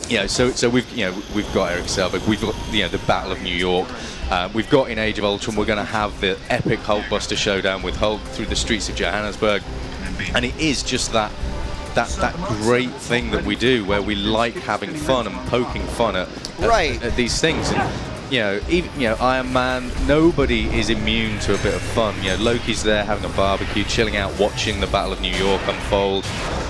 So we've got Eric Selvig, we've got the Battle of New York, we've got in Age of Ultron we're going to have the epic Hulkbuster showdown with Hulk through the streets of Johannesburg, and it is just that great thing that we do where we like having fun and poking fun at these things. And, even Iron Man, nobody is immune to a bit of fun. Loki's there having a barbecue, chilling out, watching the Battle of New York unfold.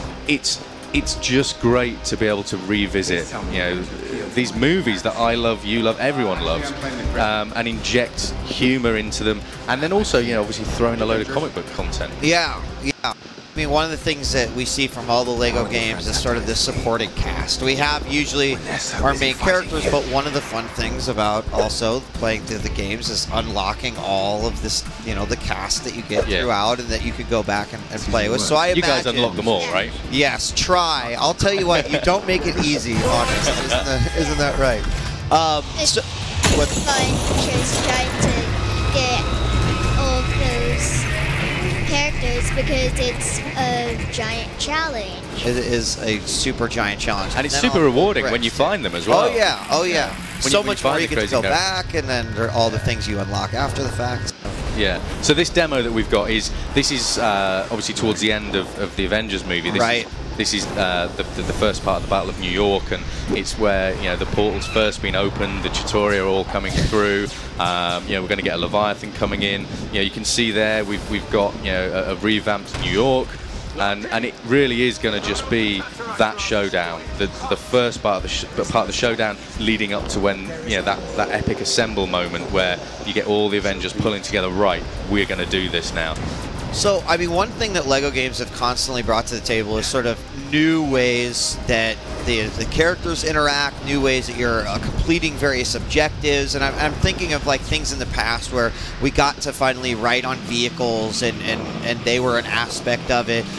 It's just great to be able to revisit, these movies that I love, you love, everyone loves, and inject humor into them, and then also, obviously throwing a load of comic book content. Yeah. I mean, one of the things that we see from all the LEGO games is sort of this supporting cast. We have usually our main characters, but one of the fun things about also playing through the games is unlocking all of this, the cast that you get throughout and that you could go back and play with. So I imagine, you guys unlock them all, right? Yes, try. I'll tell you what, you don't make it easy, honest. Isn't that right? It's fun just trying to get all of those characters because it's a giant challenge. It is a super giant challenge. And it's super rewarding when you find them as well. Oh yeah. So much more you get to go back, and then there are all the things you unlock after the fact. Yeah. So this demo that we've got is obviously towards the end of the Avengers movie. This is the first part of the Battle of New York, and it's where the portal's first been opened, the Chitauri are all coming through. We're going to get a Leviathan coming in. You can see there we've got a revamped New York, and it really is going to just be that showdown, the first part of the showdown, leading up to when that epic assemble moment where you get all the Avengers pulling together. Right, we're going to do this now. So, I mean, one thing that LEGO games have constantly brought to the table is sort of new ways that the characters interact, new ways that you're completing various objectives, and I'm thinking of like things in the past where we got to finally ride on vehicles and they were an aspect of it,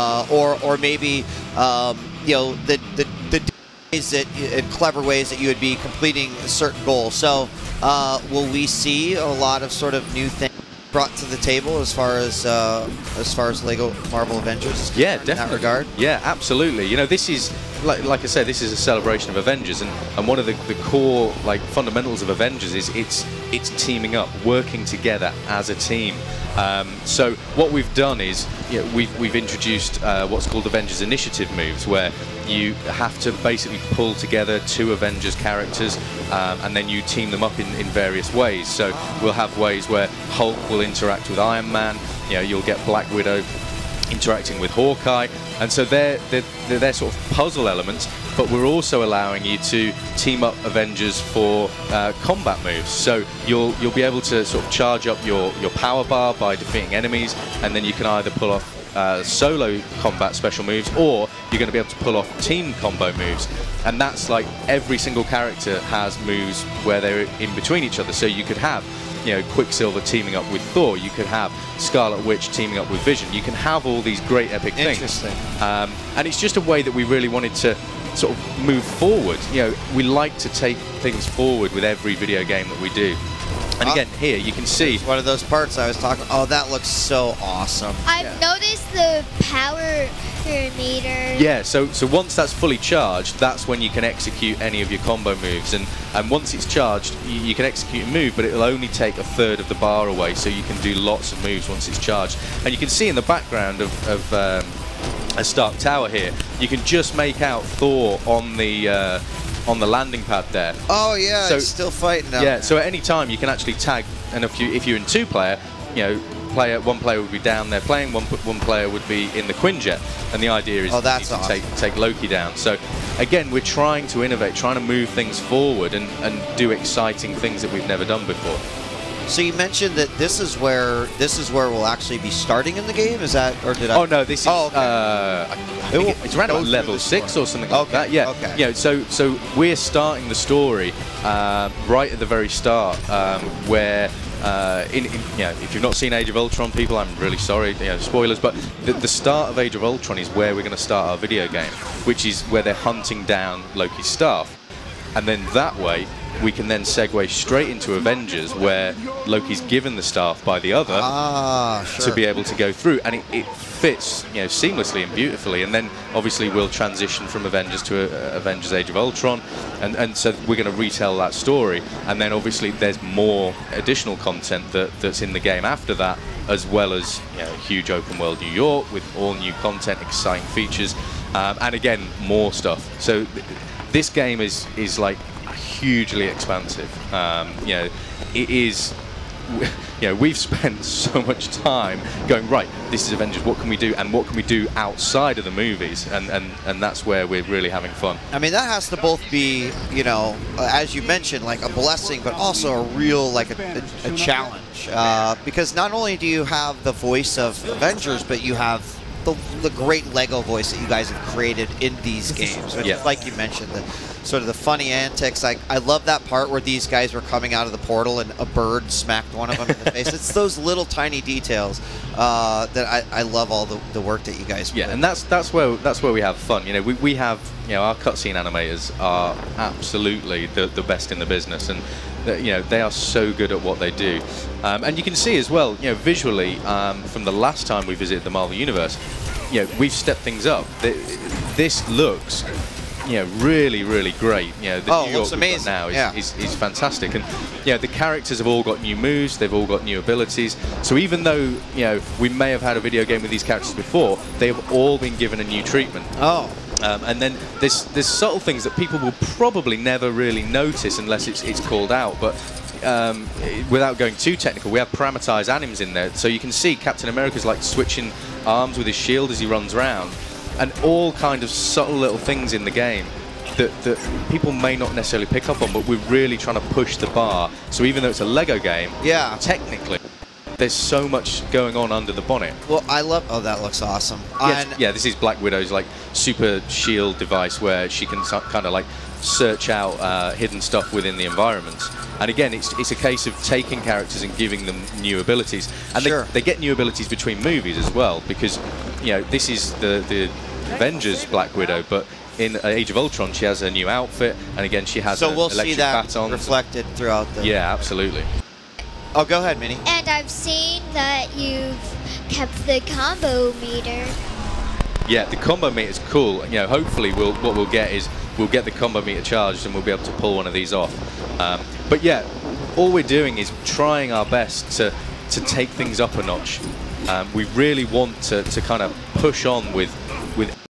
or maybe the ways that in clever ways that you would be completing certain goals. So, will we see a lot of sort of new things brought to the table as far as LEGO Marvel Avengers? Yeah, definitely. In that regard? Yeah, absolutely. This is, like I said, this is a celebration of Avengers, and one of the core fundamentals of Avengers is it's teaming up, working together as a team. So what we've done is we've introduced what's called Avengers Initiative moves, where you have to basically pull together 2 Avengers characters, and then you team them up in various ways. So we'll have ways where Hulk will interact with Iron Man. You'll get Black Widow interacting with Hawkeye, and so they're sort of puzzle elements. But we're also allowing you to team up Avengers for combat moves. So you'll be able to sort of charge up your power bar by defeating enemies, and then you can either pull off solo combat special moves, or you're going to be able to pull off team combo moves. And that's like every single character has moves where they're in between each other. So you could have Quicksilver teaming up with Thor, you could have Scarlet Witch teaming up with Vision, you can have all these great epic things. Interesting. And it's just a way that we really wanted to sort of move forward. We like to take things forward with every video game that we do. And again, here you can see one of those parts I was talking. Oh, that looks so awesome. I've noticed the power meter. Yeah, so once that's fully charged, that's when you can execute any of your combo moves, and once it's charged, you can execute a move, but it'll only take a third of the bar away, so you can do lots of moves once it's charged. And you can see in the background of a Stark Tower here, you can just make out Thor on the landing pad there. Oh yeah, so, it's still fighting now. Yeah, so at any time you can actually tag, and if you're in 2-player, one player would be down there playing, one player would be in the Quinjet, and the idea is that's you awesome. take Loki down. So again, we're trying to innovate, trying to move things forward and do exciting things that we've never done before. So you mentioned that this is where we'll actually be starting in the game. Is that, or did I? Oh no, this is. Oh, okay. I think it's around about level 6 or something like that. Yeah. Okay. So we're starting the story right at the very start, where if you've not seen Age of Ultron, people, I'm really sorry, spoilers, but the start of Age of Ultron is where we're going to start our video game, which is where they're hunting down Loki's staff. And then that way, we can then segue straight into Avengers, where Loki's given the staff by the other Sure. to be able to go through, and it fits, you know, seamlessly and beautifully. And then obviously we'll transition from Avengers to Avengers Age of Ultron, and so we're going to retell that story. And then obviously there's more additional content that's in the game after that, as well as, you know, huge open world New York with all new content, exciting features, and again more stuff. So this game is like hugely expansive. You know, it is. You know, we've spent so much time going, right, this is Avengers, what can we do, and what can we do outside of the movies, and that's where we're really having fun. I mean, that has to both be, you know, as you mentioned, like a blessing, but also a real, like a challenge. Because not only do you have the voice of Avengers, but you have the great Lego voice that you guys have created in these games. Which, like you mentioned, the sort of the funny antics. I love that part where these guys were coming out of the portal and a bird smacked one of them in the face. It's those little tiny details that I love all the work that you guys put. Yeah, and that's where we have fun. You know, we have, you know, our cutscene animators are absolutely the best in the business, and you know, they are so good at what they do. And you can see as well, you know, visually, from the last time we visited the Marvel Universe, you know, we've stepped things up. This looks, you know, really, really great. You know, the New York we've got now is fantastic, and you know, the characters have all got new moves, they've all got new abilities. So even though, you know, we may have had a video game with these characters before, they have all been given a new treatment. And then there's subtle things that people will probably never really notice unless it's called out. But without going too technical, we have parameterized animes in there, so you can see Captain America's like switching arms with his shield as he runs around, and all kind of subtle little things in the game that people may not necessarily pick up on, but we're really trying to push the bar. So even though it's a Lego game, technically there's so much going on under the bonnet. Well, I love. Oh, that looks awesome. Yes, yeah, this is Black Widow's like super shield device where she can kind of like search out hidden stuff within the environments. And again, it's a case of taking characters and giving them new abilities, and they get new abilities between movies as well, because, you know, this is the Avengers Black Widow, but in Age of Ultron she has a new outfit, and again she has so we'll electric see that batons reflected throughout the. Yeah, absolutely. Oh, go ahead, Minnie. And I've seen that you've kept the combo meter. Yeah, the combo meter is cool. You know, hopefully what we'll get is we'll get the combo meter charged and we'll be able to pull one of these off. But yeah, all we're doing is trying our best to take things up a notch. We really want to kind of push on with